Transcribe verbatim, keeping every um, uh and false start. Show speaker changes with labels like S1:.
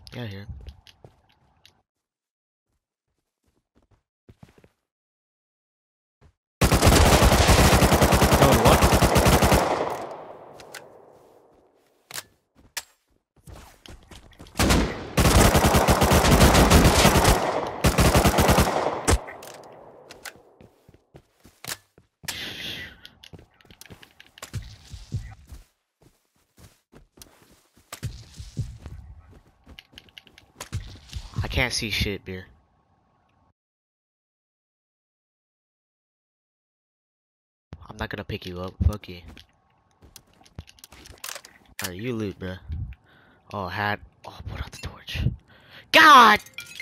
S1: Yeah, here. Going what? I can't see shit, beer. I'm not gonna pick you up. Fuck you. Alright, you loot, bruh. Oh, hat. Oh, put out the torch. God!